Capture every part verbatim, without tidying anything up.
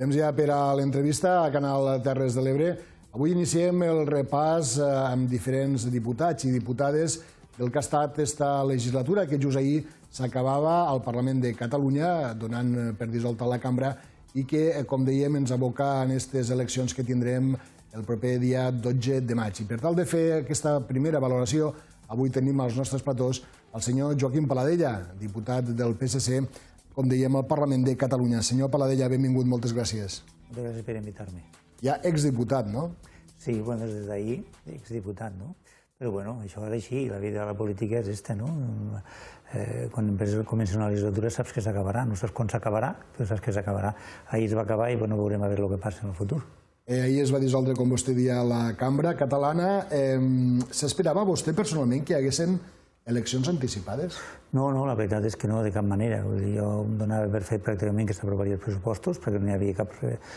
Temps ja per a l'entrevista a Canal Terres de l'Ebre. Avui iniciem el repàs amb diferents diputats i diputades del que ha estat aquesta legislatura, que just ahir s'acabava al Parlament de Catalunya, donant per dissolta la cambra, i que, com dèiem, ens aboca en aquestes eleccions que tindrem el proper dia dotze de maig. I per tal de fer aquesta primera valoració, avui tenim als nostres platós el senyor Joaquim Paladella, diputat del P S C, com dèiem, al Parlament de Catalunya. Senyor Paladella, benvingut, moltes gràcies. Moltes gràcies per invitar-me. Ja exdiputat, no? Sí, bueno, des d'ahir, exdiputat, no? Però bueno, això és així, la vida de la política és esta, no? Quan comença una legislatura saps que s'acabarà, no saps quan s'acabarà, però saps que s'acabarà. Ahir es va acabar i bueno, veurem a veure el que passa en el futur. Ahir es va dissoldre, com vostè dia, la cambra catalana. S'esperava vostè personalment que hi haguessin eleccions anticipades? No, no, la veritat és que no, de cap manera. Jo em donava per fet pràcticament que s'aprovaria els pressupostos perquè no hi havia cap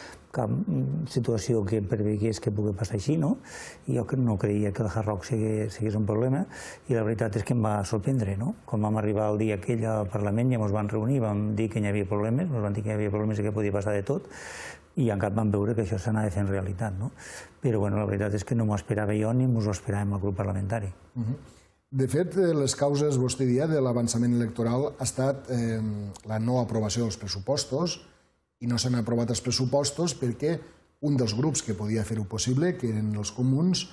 situació que prevegués que pugui passar així, no? I jo no creia que el Hard Rock sigués un problema i la veritat és que em va sorprendre, no? Quan vam arribar el dia aquell al Parlament ja ens van reunir, vam dir que hi havia problemes, ens van dir que hi havia problemes i que podia passar de tot, i en cap vam veure que això s'anava fent realitat, no? Però bueno, la veritat és que no m'ho esperava jo ni m'ho esperàvem el grup parlamentari. De fet, les causes, vostè dia, de l'avançament electoral ha estat la no aprovació dels pressupostos, i no s'han aprovat els pressupostos perquè un dels grups que podia fer-ho possible, que eren els comuns,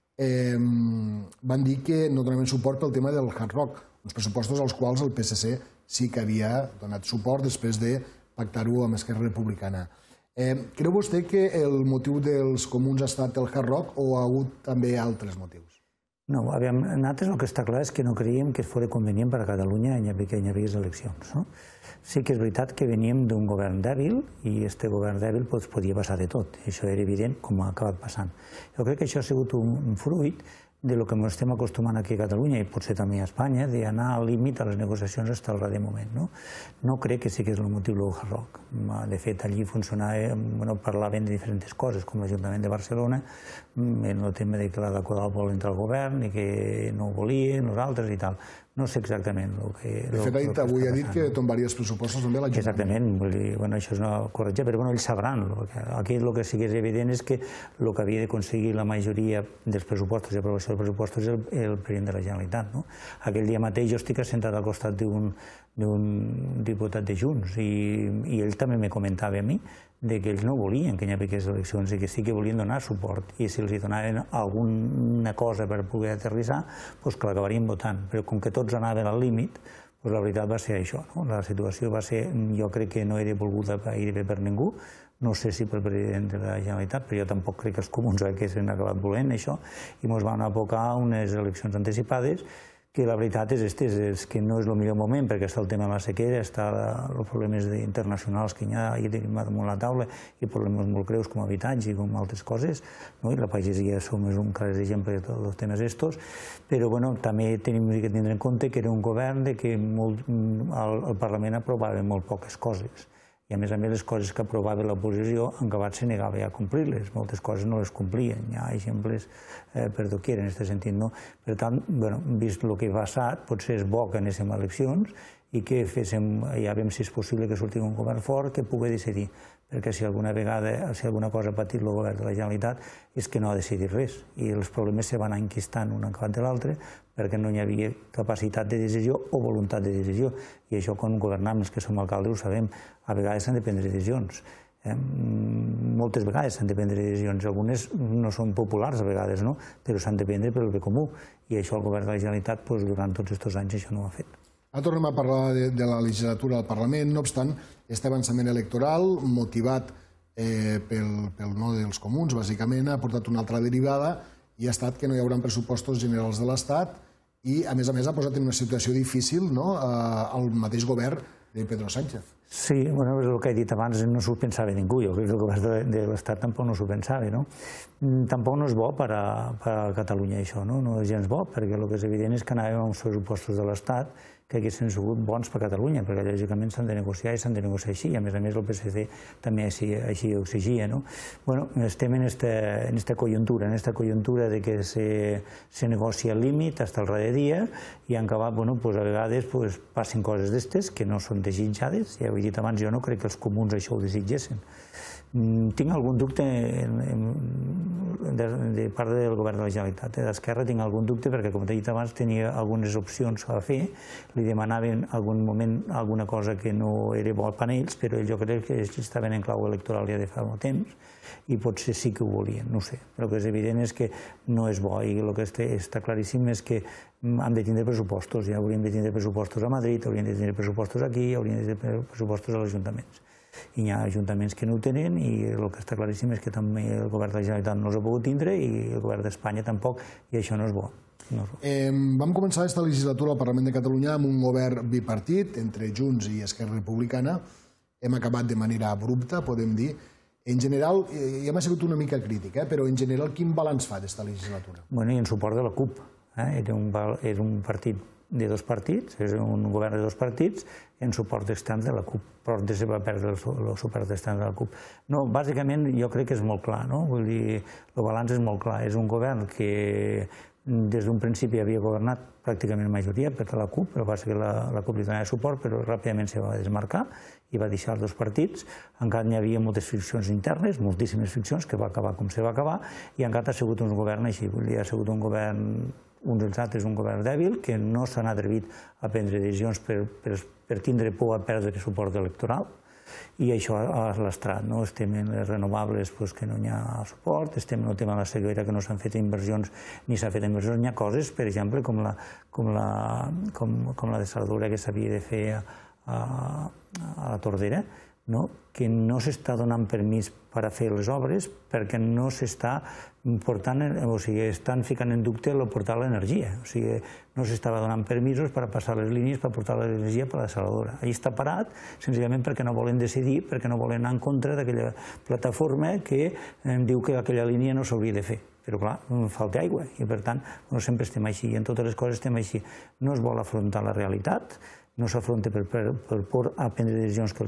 van dir que no donaven suport pel tema del Hard Rock, uns pressupostos als quals el P S C sí que havia donat suport després de pactar-ho amb Esquerra Republicana. Creu vostè que el motiu dels comuns ha estat el Hard Rock o ha hagut també altres motius? No, nosaltres el que està clar és que no creiem que fos convenient per a Catalunya que hi hagués eleccions. Sí que és veritat que veníem d'un govern dèbil i aquest govern dèbil podia passar de tot. Això era evident com ha acabat passant. Jo crec que això ha sigut un fruit del que ens estem acostumant aquí a Catalunya i potser també a Espanya, d'anar al límit a les negociacions fins al darrer moment. No crec que sigui el motiu del Hard Rock. De fet, allí funcionava, parlaven de diferents coses, com l'Ajuntament de Barcelona, en el tema de que la Colau vol entrar al govern i que no ho volien, nosaltres i tal. No sé exactament el que... De fet, avui ha dit que tombaria els pressupostos també l'Ajuntament. Exactament, això és una corretja, però ells sabran. Aquí el que sí que és evident és que el que havia d'aconseguir la majoria dels pressupostos i aprovació dels pressupostos és el president de la Generalitat. Aquell dia mateix jo estic assentat al costat d'un diputat de Junts i ell també me comentava a mi que ells no volien que hi hagués eleccions i que sí que volien donar suport i si els donaven alguna cosa per poder aterrissar, doncs que l'acabarien votant. Però com que tots anaven al límit, la veritat va ser això. La situació va ser, jo crec que no era volguda gairebé per ningú, no sé si pel president de la Generalitat, però jo tampoc crec que els comuns haguessin acabat volent això i ens van abocar unes eleccions anticipades que la veritat és que no és el millor moment perquè està el tema de la sequera, està els problemes internacionals que hi ha damunt la taula i problemes molt greus com habitatge i com altres coses, i la pagesia som un clar exemple de tots els temes estos, però també tenim que tindre en compte que era un govern que el Parlament aprovava molt poques coses. I a més a més les coses que aprovava l'oposició en acabat se negava a complir-les, moltes coses no les complien, hi ha exemples per doquier en aquest sentit. Per tant, vist el que ha passat, potser és bo que anéssim a eleccions i que ja veiem si és possible que surti un govern fort que pugui decidir, perquè si alguna vegada, si alguna cosa ha patit el govern de la Generalitat és que no ha decidit res i els problemes se van enquistant un acabat de l'altre perquè no hi havia capacitat de decisió o voluntat de decisió. I això quan governem, els que som alcaldes ho sabem, a vegades s'han de prendre decisions. Moltes vegades s'han de prendre decisions, algunes no són populars a vegades, però s'han de prendre pel bé comú. I això el govern de la Generalitat durant tots aquests anys això no ho ha fet. Ara tornem a parlar de la legislatura del Parlament, no obstant, aquest avançament electoral, motivat pel no dels comuns, bàsicament, ha portat una altra derivada i ha estat que no hi haurà pressupostos generals de l'Estat i, a més a més, ha posat en una situació difícil el mateix govern de Pedro Sánchez. Sí, el que he dit abans no s'ho pensava ningú, jo crec que el govern de l'Estat tampoc no s'ho pensava. Tampoc no és bo per a Catalunya això, no és gens bo, perquè el que és evident és que anàvem a uns pressupostos de l'Estat que haguessin sigut bons per a Catalunya, perquè lògicament s'han de negociar i s'han de negociar així, i a més a més el P S C també així ho exigia. Estem en aquesta conjuntura, en aquesta conjuntura de que se negocia al límit fins al darrer dia i en acabat, a vegades passen coses d'estes que no són desitjades, ja ho he dit abans, jo no crec que els comuns això ho desitgessin. Tinc algun dubte de part del govern de la Generalitat. D'Esquerra tinc algun dubte perquè, com t'he dit abans, tenia algunes opcions a fer. Li demanaven en algun moment alguna cosa que no era bo per a ells, però jo crec que estaven en clau electoral ja de fa molt temps i potser sí que ho volien, no ho sé. Però el que és evident és que no és bo i el que està claríssim és que hem de tindre pressupostos. Ja hauríem de tindre pressupostos a Madrid, hauríem de tindre pressupostos aquí, hauríem de tindre pressupostos als ajuntaments. I hi ha ajuntaments que no ho tenen i el que està claríssim és que també el govern de la Generalitat no els ha pogut tindre i el govern d'Espanya tampoc, i això no és bo. Vam començar aquesta legislatura al Parlament de Catalunya amb un govern bipartit entre Junts i Esquerra Republicana. Hem acabat de manera abrupta, podem dir. En general, ja m'ha sigut una mica crític, però en general quin balanç fa d'aquesta legislatura? Bueno, i en suport de la CUP. Era un partit de dos partits, és un govern de dos partits en suport extern de la CUP, però se va perdre el suport extern de la CUP. No, bàsicament jo crec que és molt clar, no? Vull dir, el balanç és molt clar. És un govern que des d'un principi havia governat pràcticament majoria per la CUP, però va ser que la CUP li donava suport, però ràpidament se va desmarcar i va deixar els dos partits. Encara hi havia moltes friccions internes, moltíssimes friccions, que va acabar com se va acabar, i encara ha sigut un govern així. Vull dir, ha sigut un govern, uns dels altres, un govern dèbil, que no s'han atrevit a prendre decisions per tindre por a perdre suport electoral, i això ha lastrat. Estem en les renovables que no hi ha suport, estem en el tema de la sequera que no s'han fet inversions ni s'ha fet inversions. Hi ha coses, per exemple, com la dessaladura que s'havia de fer a la Tordera, que no s'està donant permís per a fer les obres perquè no s'està portant, o sigui, estan ficant en dubte el portar l'energia. O sigui, no s'estava donant permisos per a passar les línies per portar l'energia per a la dessaladora. Allí està parat, senzillament perquè no volen decidir, perquè no volen anar en contra d'aquella plataforma que diu que aquella línia no s'hauria de fer. Però, clar, falta aigua i, per tant, sempre estem així i en totes les coses estem així. No es vol afrontar la realitat, no s'afronta per por a prendre decisions que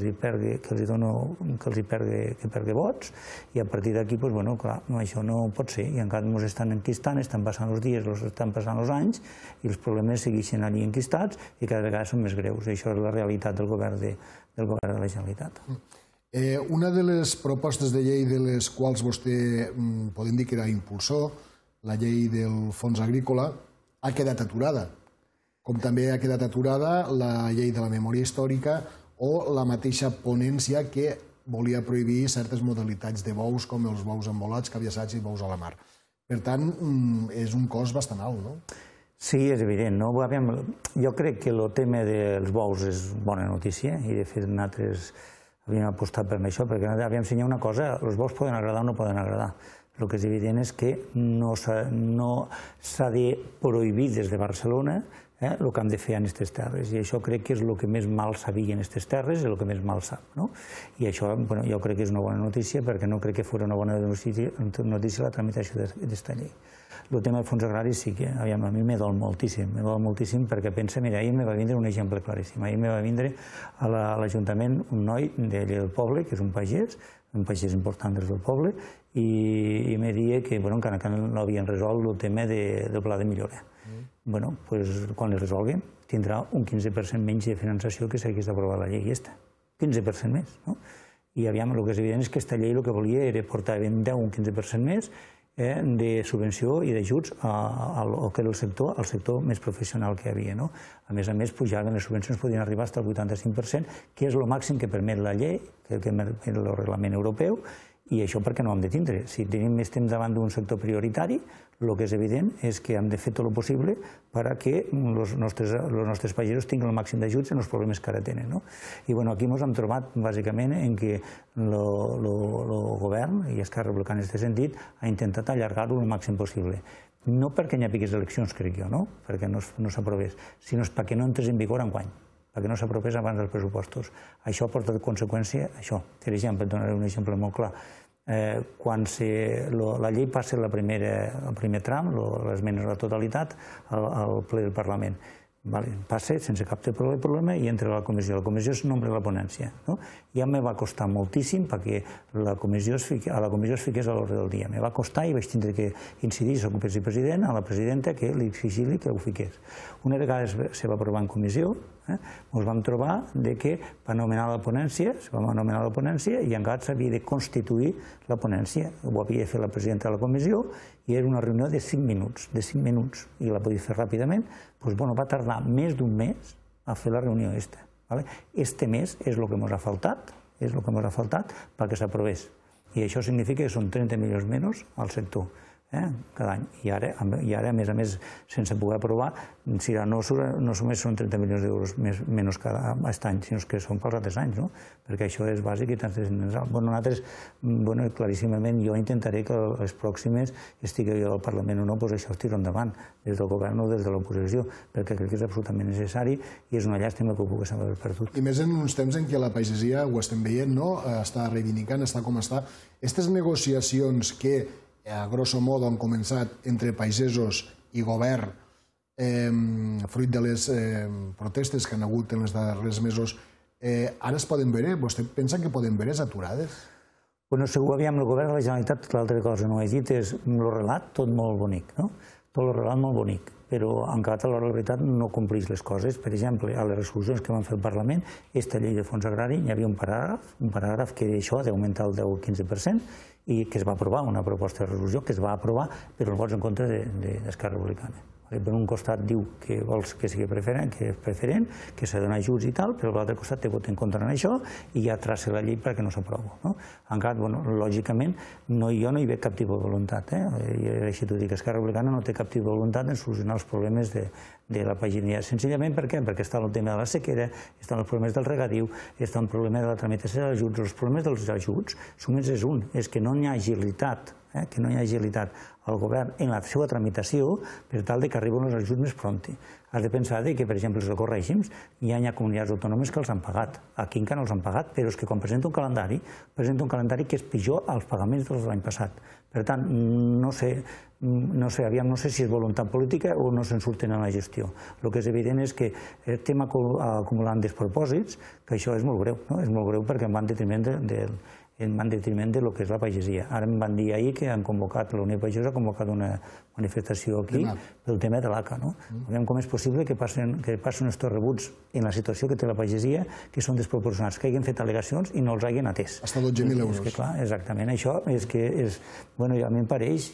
els perdi vots, i a partir d'aquí, doncs, clar, això no pot ser, i encara ens estan enquistant, estan passant els dies, estan passant els anys, i els problemes segueixen allí enquistats i cada vegada són més greus. Això és la realitat del govern de la Generalitat. Una de les propostes de llei de les quals vostè podem dir que era impulsor, la llei del fons agrícola, ha quedat aturada, com també ha quedat aturada la llei de la memòria històrica o la mateixa ponència que volia prohibir certes modalitats de bous com els bous embolats, cabeçats i bous a la mar. Per tant, és un cost bastant alt, no? Sí, és evident. Jo crec que el tema dels bous és bona notícia i, de fet, nosaltres havíem apostat per això, perquè havíem ensenyat una cosa, els bous poden agradar o no poden agradar. El que és evident és que no s'ha de prohibir des de Barcelona el que hem de fer en aquestes terres, i això crec que és el que més mal sabia en aquestes terres i el que més mal sap. I això jo crec que és una bona notícia, perquè no crec que fos una bona notícia la tramitació d'aquesta llei. El tema del fons agrari sí que a mi me dol moltíssim, me dol moltíssim perquè pensa, mira, ahir me va vindre un exemple claríssim, ahir me va vindre a l'Ajuntament un noi del poble, que és un pagès, un pagès important del poble, i me deia que encara no havien resolt el tema del pla de millora. Bé, doncs quan el resolguem tindrà un quinze per cent menys de finançació que s'hagués d'aprovar la llei aquesta. quinze per cent més. I aviam, el que és evident és que aquesta llei el que volia era portar ben deu, un quinze per cent més de subvenció i d'ajuts al que era el sector, al sector més professional que hi havia. A més a més, pujaven les subvencions, podien arribar fins al vuitanta-cinc per cent, que és el màxim que permet la llei, que permet el reglament europeu, i això perquè no ho hem de tindre. Si tenim més temps davant d'un sector prioritari, el que és evident és que hem de fer tot el possible perquè els nostres pagesos tinguin el màxim d'ajuts en els problemes que ara tenen. I aquí ens hem trobat bàsicament en què el govern, i Esquerra Republicana en aquest sentit, ha intentat allargar-ho el màxim possible. No perquè hi hagi eleccions, crec jo, perquè no s'aprovés, sinó perquè no entrés en vigor enguany, perquè no s'aprovés abans dels pressupostos. Això ha portat conseqüència això. Per exemple, donaré un exemple molt clar. Quan la llei passa el primer tram, l'esmena a la totalitat, al ple del Parlament, passa sense cap tipus de problema i entra a la comissió. La comissió es nombra la ponència. Ja me va costar moltíssim perquè a la comissió es fiqués a l'ordre del dia. Me va costar i vaig tindre que incidir, soc vicepresident, a la presidenta que li exigís que ho fiqués. Una vegada se va aprovar en comissió, Ens vam trobar que va anomenar la ponència, es va anomenar la ponència i encara s'havia de constituir la ponència. Ho havia de fer la presidenta de la comissió i era una reunió de cinc minuts, de cinc minuts, i la podia fer ràpidament. Va tardar més d'un mes a fer la reunió aquesta. Este mes és el que ens ha faltat, és el que ens ha faltat perquè s'aprovés. I això significa que són trenta milions menys al sector cada any. I ara, a més a més, sense poder aprovar, no només són trenta milions d'euros menys cada any, sinó que són pels altres anys, perquè això és bàsic i transcendental. Nosaltres, claríssimament, jo intentaré que les pròximes, estigui jo al Parlament o no, això es tira endavant, des del govern o des de l'oposició, perquè crec que és absolutament necessari i és una llàstima que ho poguéssim haver perdut. I més en uns temps en què la pagesia, ho estem veient, està reivindicant, està com està. Aquestes negociacions que a grosso modo han començat entre pagesos i govern fruit de les protestes que han hagut en els darrers mesos, ara es poden veure? Vostè pensa que poden veure aturades? Bueno, segur, aviam, el govern de la Generalitat, l'altra cosa no ho he dit, és el relat tot molt bonic, no? Tot el relat molt bonic, però encara a l'hora de la veritat no compleix les coses. Per exemple, a les resolucions que van fer el Parlament, aquesta llei de fons agrari, hi havia un paràgraf, un paràgraf que deia això d'augmentar el deu o quinze per cent, i que es va aprovar, una proposta de resolució que es va aprovar per els vots en contra d'Esquerra Republicana. Per un costat diu que vols que sigui preferent, que és preferent, que s'ha de donar ajuts i tal, però per l'altre costat té vot en contra en això i ja traça la llei perquè no s'aprova. Encara, lògicament, jo no hi veig cap tipus de voluntat. Així t'ho dic, Esquerra Republicana no té cap tipus de voluntat en solucionar els problemes de la pagesia. Senzillament per què? Perquè està el tema de la sequera, estan els problemes del regadiu, està el problema de la tramitació dels ajuts. Els problemes dels ajuts només és un, és que no hi ha agilitat, que no hi ha agilitat al govern en la seva tramitació per tal que arribin els ajuts més prompte. Has de pensar que, per exemple, els ecorègims, hi ha comunitats autònomes que els han pagat. Aquí encara no els han pagat, però és que quan presenta un calendari, presenta un calendari que és pitjor als pagaments de l'any passat. Per tant, no sé, no sé, aviam, no sé si és voluntat política o no se'n surten en la gestió. El que és evident és que estem acumulant despropòsits, que això és molt greu, és molt greu perquè va en detriment del en detriment del que és la pagesia. Ara em van dir ahir que han convocat, la Unió Pagesa ha convocat una manifestació aquí pel tema de l'A C A. Veiem com és possible que passin estos rebuts en la situació que té la pagesia, que són desproporcionats, que hagin fet al·legacions i no els hagin atès. Hasta dotze mil euros. Exactament, això és que, bueno, a mi em pareix,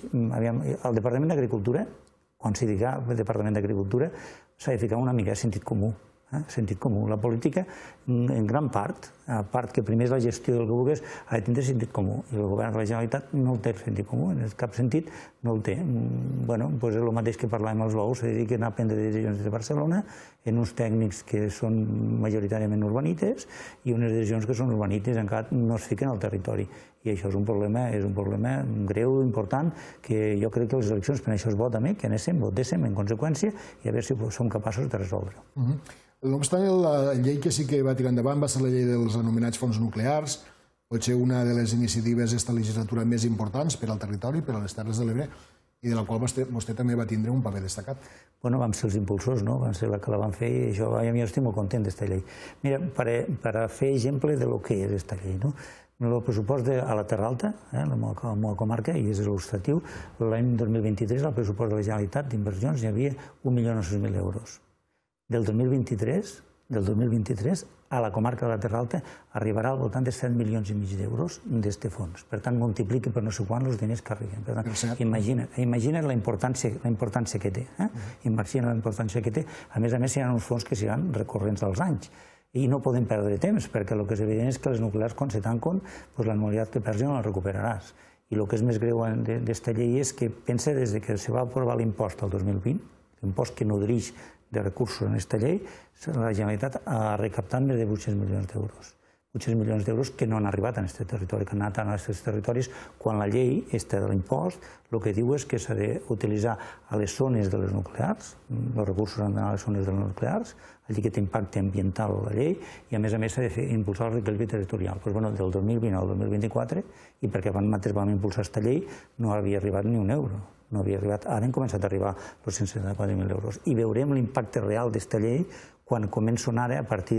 el Departament d'Agricultura, quan s'hi diga el Departament d'Agricultura, s'ha de ficar una mica de sentit comú. Sentit comú. La política, en gran part, a part que primer és la gestió del que vulguis, ha de tindre sentit comú. I el govern de la Generalitat no el té sentit comú, en cap sentit no el té. Bueno, és el mateix que parlàvem als bous, se dediquen a prendre decisions de Barcelona, en uns tècnics que són majoritàriament urbanites i unes decisions que són urbanites encara no es fiquen al territori. I això és un problema, és un problema greu, important, que jo crec que les eleccions per això es vota, que anéssim, votéssim en conseqüència i a veure si som capaços de resoldre-ho. No obstant, la llei que sí que va tirar endavant va ser la llei dels anomenats fons nuclears, potser una de les iniciatives d'esta legislatura més importants per al territori, per a les Terres de l'Ebre, i de la qual vostè també va tindre un paper destacat. Bueno, vam ser els impulsors, no? Vam ser la que la van fer i això, a mi estic molt content d'esta llei. Mira, per fer exemple de lo que és esta llei, no? El pressupost a la Terra Alta, la meva comarca, i és il·lustratiu, l'any dos mil vint-i-tres, el pressupost de la Generalitat d'inversions hi havia un milió nou-cents mil euros. Del dos mil vint-i-tres, del dos mil vint-i-tres, a la comarca de la Terra Alta arribarà al voltant de set milions i mig d'euros d'este fons. Per tant, multiplica per no sé quants els diners que arriben. Per tant, imagina't la importància que té. Imagina't la importància que té. A més a més, hi ha uns fons que seran recorrents als anys. I no podem perdre temps, perquè el que és evident és que les nuclears, quan se tanquen, l'anualitat que perds ja no la recuperaràs. I el que és més greu d'esta llei és que pensa des que se va aprovar l'impost el dos mil vint, l'impost que nodreix de recursos en aquesta llei, la Generalitat ha recaptat més de vuit-cents milions d'euros. vuit-cents milions d'euros que no han arribat a aquest territori, que han anat a aquests territoris, quan la llei, aquesta de l'impost, el que diu és que s'ha d'utilitzar a les zones de les nuclears, els recursos han d'anar a les zones de les nuclears, allí que té impacte ambiental la llei, i a més a més s'ha d'impulsar el reequilibri territorial. Del dos mil vint al dos mil vint-i-quatre, i perquè abans mateix vam impulsar aquesta llei, no havia arribat ni un euro. No havia arribat. Ara han començat a arribar els cent setanta-quatre mil euros. I veurem l'impacte real d'esta llei quan comencen ara, a partir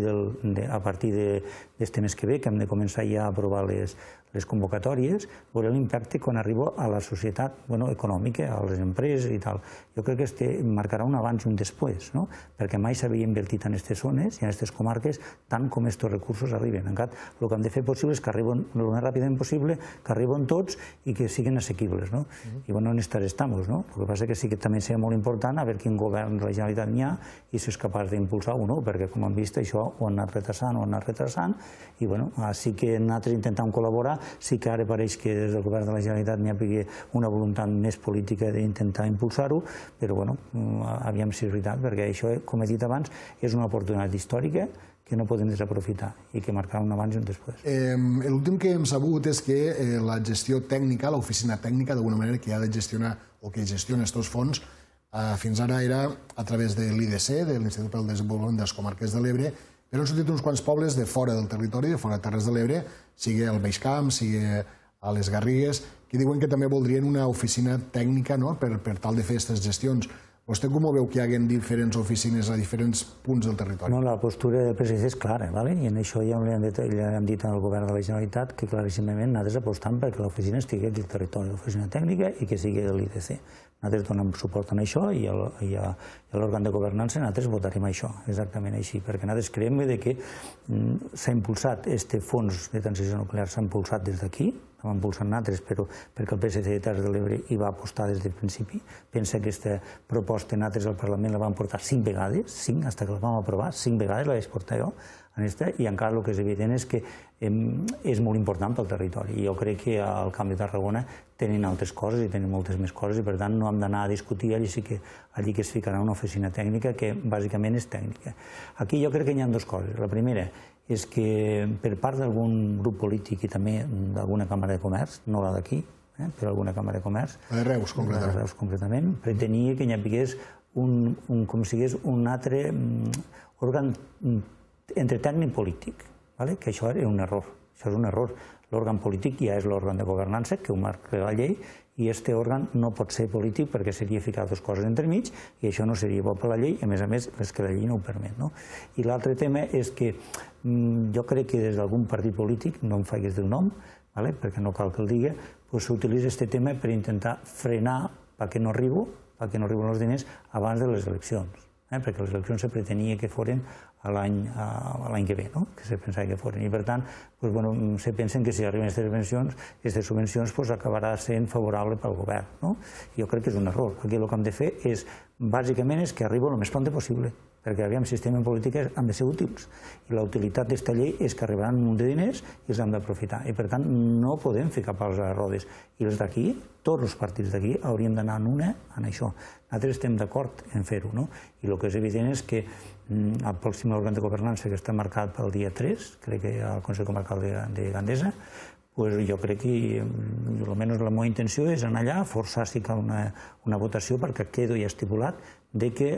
d'este mes que ve, que hem de començar ja a aprovar les convocatòries, veurem l'impacte quan arriba a la societat econòmica, a les empreses i tal. Jo crec que este marcarà un abans i un després, perquè mai s'havia invertit invertit en aquestes zones i en aquestes comarques tant com aquests recursos arriben. En canvi, el que hem de fer possible és que arriben el més ràpidament possible, que arriben tots i que siguin assequibles. I bueno, en estar estamos. El que passa que sí que també serà molt important a veure quin govern de la Generalitat n'hi ha i si és capaç d'impulsar o no, perquè com hem vist això ho han anat retrasant, ho han anat retrasant i bueno, sí que nosaltres intentem col·laborar, sí que ara pareix que des del govern de la Generalitat n'hi ha una voluntat més política d'intentar impulsar-ho, però bueno, aviam si és veritat, perquè això, com he dit abans, és una oportunitat històrica que no podem desaprofitar i que marcarà un abans i un després. L'últim que hem sabut és que la gestió tècnica, l'oficina tècnica, d'alguna manera, que ha de gestionar o que gestiona aquests fons, fins ara era a través de l'I D C, de l'Institut per al Desenvolupament de les Comarques de l'Ebre, però han sortit uns quants pobles de fora del territori, de fora de Terres de l'Ebre, sigui al Baix Camp, sigui a les Garrigues, que diuen que també voldrien una oficina tècnica per tal de fer aquestes gestions. Vostè com ho veu que hi hagi diferents oficines a diferents punts del territori? No, la postura del P S C és clara, i en això ja li hem dit al govern de la Generalitat que claríssimament nosaltres apostam perquè l'oficina estigui al territori, l'oficina tècnica, i que sigui de l'I D C. Nosaltres donem suport a això i a l'òrgan de governança nosaltres votarem això, exactament així, perquè nosaltres creiem que s'ha impulsat, aquest fons de transició nuclear s'ha impulsat des d'aquí, l'hem impulsat nosaltres, però perquè el P S C de Terres de l'Ebre hi va apostar des del principi. Pensa que aquesta proposta nosaltres al Parlament la vam portar cinc vegades, cinc, fins que la vam aprovar, cinc vegades la vaig portar jo, i encara el que és evident és que és molt important pel territori. Jo crec que al Camp de Tarragona tenen altres coses i tenen moltes més coses i per tant no hem d'anar a discutir allí que es ficarà una oficina tècnica que bàsicament és tècnica. Aquí jo crec que hi ha dues coses. La primera és que per part d'algun grup polític i també d'alguna càmera de comerç, no la d'aquí, però alguna càmera de comerç, la de Reus concretament, pretenia que hi hagués com si hagués un altre òrgan entre tècnic i polític, que això era un error, això és un error. L'òrgan polític ja és l'òrgan de governança que ho marca la llei i aquest òrgan no pot ser polític perquè seria ficar dues coses entremig i això no seria bo per la llei, a més a més és que la llei no ho permet. I l'altre tema és que jo crec que des d'algun partit polític, no em faigues del nom, perquè no cal que el digui, s'utilitza aquest tema per intentar frenar perquè no arribo, perquè no arriben els diners abans de les eleccions, perquè les eleccions se pretenia que foren l'any que ve, que se pensava que foren. I per tant, se pensen que si arriben aquestes subvencions acabarà sent favorable pel govern. Jo crec que és un error. Aquí el que hem de fer és, bàsicament, és que arribi el més pront possible, perquè aviam, sistema en política han de ser útils. I la utilitat d'aquesta llei és que arribaran un munt de diners i els hem d'aprofitar. I per tant, no podem ficar pals a les rodes. I els d'aquí, tots els partits d'aquí, haurien d'anar en una en això. Nosaltres estem d'acord en fer-ho, no? I el que és evident és que el pròxim òrgan de governança que està marcat pel dia tres, crec que al Consell Comarcal de Gandesa, jo crec que, almenys la meva intenció és anar allà, forçar si cal una votació perquè quedi ja estipulat que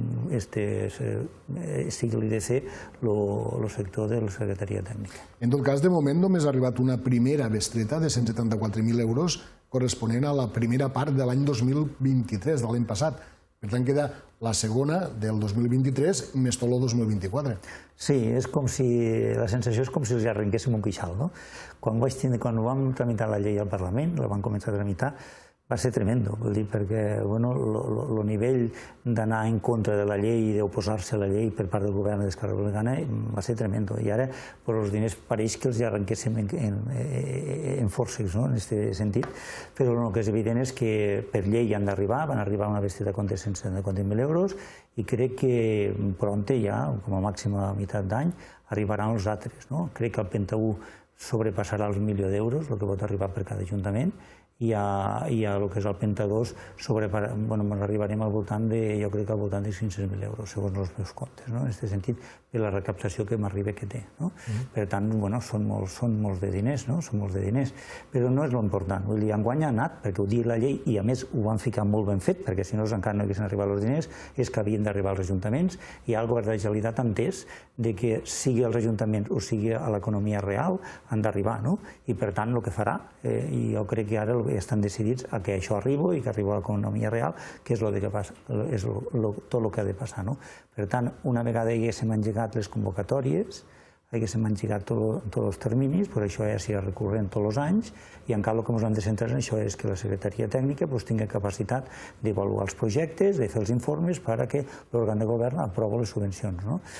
sigui l'I D C el sector de la Secretaria Tècnica. En tot cas, de moment només ha arribat una primera bestreta de cent setanta-quatre mil euros corresponent a la primera part de l'any dos mil vint-i-tres, de l'any passat. Per tant, queda la segona del dos mil vint-i-tres més tot el dos mil vint-i-quatre. Sí, és com si, la sensació és com si els arrenquéssim un queixal, no? Quan vam tramitar la llei al Parlament, la vam començar a tramitar, va ser tremendo, vol dir, perquè el nivell d'anar en contra de la llei i d'oposar-se a la llei per part del govern d'Esquerra Republicana va ser tremendo. I ara els diners pareix que els arrenquéssim en forces, en aquest sentit, però el que és evident és que per llei han d'arribar, van arribar a una bestreta de cent setanta mil euros i crec que pront ja, com a màxim a meitat d'any, arribaran els altres. Crec que el Penta u sobrepassarà els milió d'euros, el que pot arribar per cada ajuntament, i el que és el Penta dos arribarem al voltant de, jo crec que al voltant de cinc-cents mil euros, segons els meus comptes, en aquest sentit, de la recaptació que m'arriba que té. Per tant, són molts de diners, són molts de diners, però no és l'important. Vull dir, enguany ha anat, perquè ho diu la llei, i a més ho van ficar molt ben fet, perquè si no encara no haguessin arribat els diners, és que havien d'arribar als ajuntaments, i el govern de la Generalitat ha entès que sigui als ajuntaments o sigui a l'economia real, han d'arribar, i per tant el que farà, i jo crec que ara estan decidits a que això arribi i que arribi a l'economia real, que és tot el que ha de passar. Per tant, una vegada haguéssim engegat les convocatòries, haguéssim engegat tots els terminis, per això ja sigui recurrent tots els anys, i encara el que ens hem de centrar en això és que la Secretaria Tècnica tingui capacitat d'avaluar els projectes, de fer els informes perquè l'òrgan de govern aprovi les subvencions.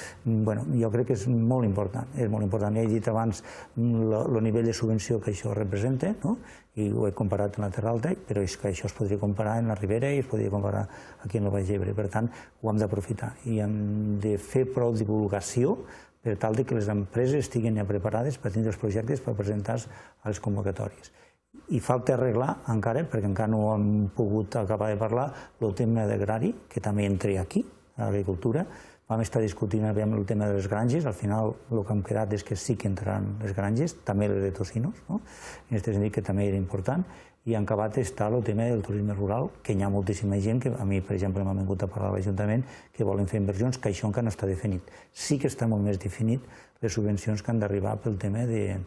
Jo crec que és molt important, és molt important. He dit abans el nivell de subvenció que això representa, i ho he comparat en la Terra Alta, però és que això es podria comparar en la Ribera i es podria comparar aquí en el Baix Ebre. Per tant, ho hem d'aprofitar i hem de fer prou divulgació per tal que les empreses estiguin ja preparades per tindre els projectes per presentar a les convocatòries. I falta arreglar encara, perquè encara no hem pogut acabar de parlar, el tema d'agrari, que també entra aquí, a l'agricultura. Vam estar discutint el tema de les granges, al final el que hem quedat és que sí que entraran les granges, també les de tocinos, en aquest sentit que també era important, i en acabat està el tema del turisme rural, que hi ha moltíssima gent, que a mi, per exemple, m'ha vingut a parlar a l'Ajuntament, que volen fer inversions, que això encara no està definit. Sí que està molt més definit les subvencions que han d'arribar pel tema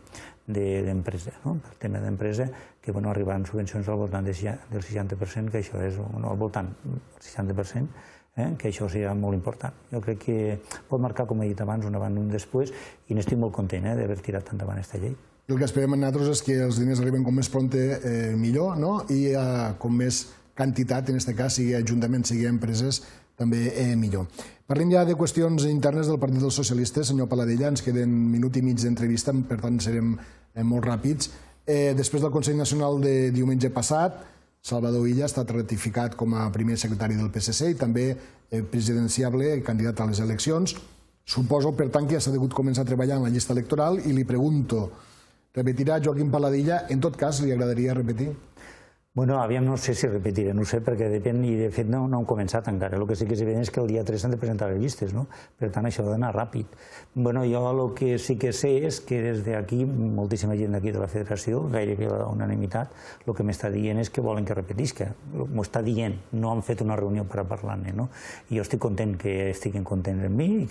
d'empresa. Per tema d'empresa, que arribaran subvencions al voltant del seixanta per cent, que això és al voltant del seixanta per cent, que això serà molt important. Jo crec que pot marcar, com he dit abans, un abans i un després, i n'estic molt content d'haver tirat tant endavant aquesta llei. El que esperem nosaltres és que els diners arriben com més prompte millor, i com més quantitat, en aquest cas, sigui ajuntaments, sigui empreses, també millor. Parlem ja de qüestions internes del Partit dels Socialistes. Senyor Paladella, ens queden un minut i mig d'entrevista, per tant serem molt ràpids. Després del Consell Nacional de diumenge passat, Salvador Illa ha estat ratificat com a primer secretari del P S C i també presidenciable, candidat a les eleccions. Suposo, per tant, que ja s'ha degut començar a treballar en la llista electoral i li pregunto, repetirà Joaquim Paladella? En tot cas, li agradaria repetir? Bueno, aviam, no sé si repetiré, no sé, perquè depèn, i de fet no hem començat encara. El que sí que és evident és que el dia tres s'han de presentar les llistes, no? Per tant, això ha d'anar ràpid. Bueno, jo el que sí que sé és que des d'aquí, moltíssima gent d'aquí de la federació, gairebé la unanimitat, el que m'està dient és que volen que repetisca. M'ho està dient, no han fet una reunió per a parlar-ne, no? I jo estic content que estiguin contents amb mi i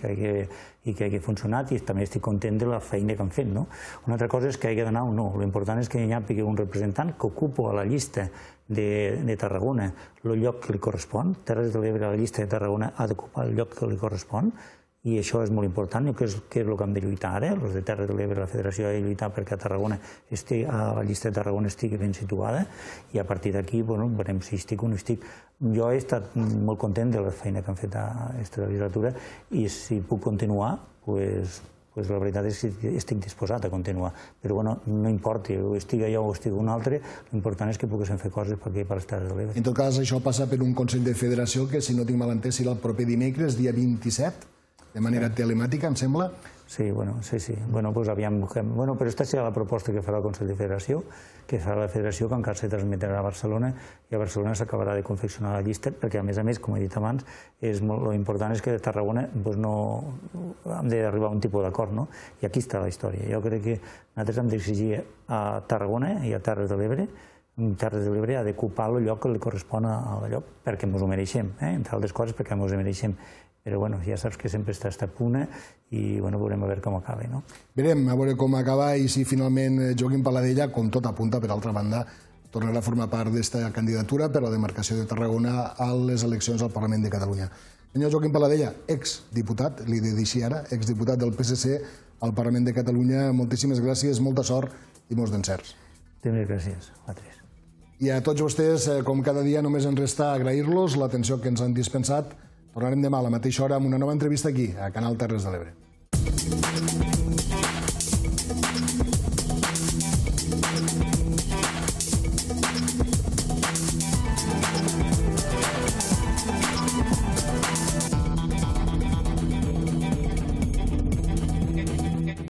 que hagi funcionat, i també estic content de la feina que han fet, no? Una altra cosa és que hagi d'anar o no. L'important és que hi hagi un representant que ocupa a la llista de Tarragona el lloc que li correspon. Terres de l'Ebre, a la llista de Tarragona, ha d'ocupar el lloc que li correspon, i això és molt important, que és el que hem de lluitar ara. Els de Terres de l'Ebre, la federació, ha de lluitar perquè a Tarragona, la llista de Tarragona estigui ben situada, i a partir d'aquí veurem si estic o no estic. Jo he estat molt content de la feina que han fet aquesta legislatura, i si puc continuar, doncs la veritat és que estic disposat a continuar. Però no importa, o estic allò o estic un altre, l'important és que poguéssim fer coses per aquí, per les Terres de l'Ebre. En tot cas, això passa per un Consell de Federació que, si no tinc mal entès, serà el proper dimecres, dia vint-i-set, de manera telemàtica, em sembla? Sí, bueno, sí, sí. Bueno, doncs aviam... Bueno, però aquesta serà la proposta que farà el Consell de Federació, que farà la Federació, que encara se transmetrà a Barcelona, i a Barcelona s'acabarà de confeccionar la llista, perquè, a més a més, com he dit abans, l'important és que a Tarragona hem d'arribar a un tipus d'acord, no? I aquí està la història. Jo crec que nosaltres hem d'exigir a Tarragona i a Terres de l'Ebre, Terres de l'Ebre ha d'ocupar el lloc que li correspon a l'allò, perquè ens ho mereixem, entre altres coses perquè ens ho mereixem. Però ja saps que sempre està a punt i veurem a veure com acaba. Verem a veure com acaba i si finalment Joaquim Paladella, com tot apunta, per altra banda, tornarà a formar part d'esta candidatura per a la demarcació de Tarragona a les eleccions al Parlament de Catalunya. Senyor Joaquim Paladella, exdiputat, li he de dir així ara, exdiputat del P S C al Parlament de Catalunya, moltíssimes gràcies, molta sort i molts d'encerts. Moltes gràcies a vosaltres. I a tots vostès, com cada dia, només ens resta agrair-los l'atenció que ens han dispensat. Tornarem demà a la mateixa hora amb una nova entrevista aquí, a Canal Terres de l'Ebre.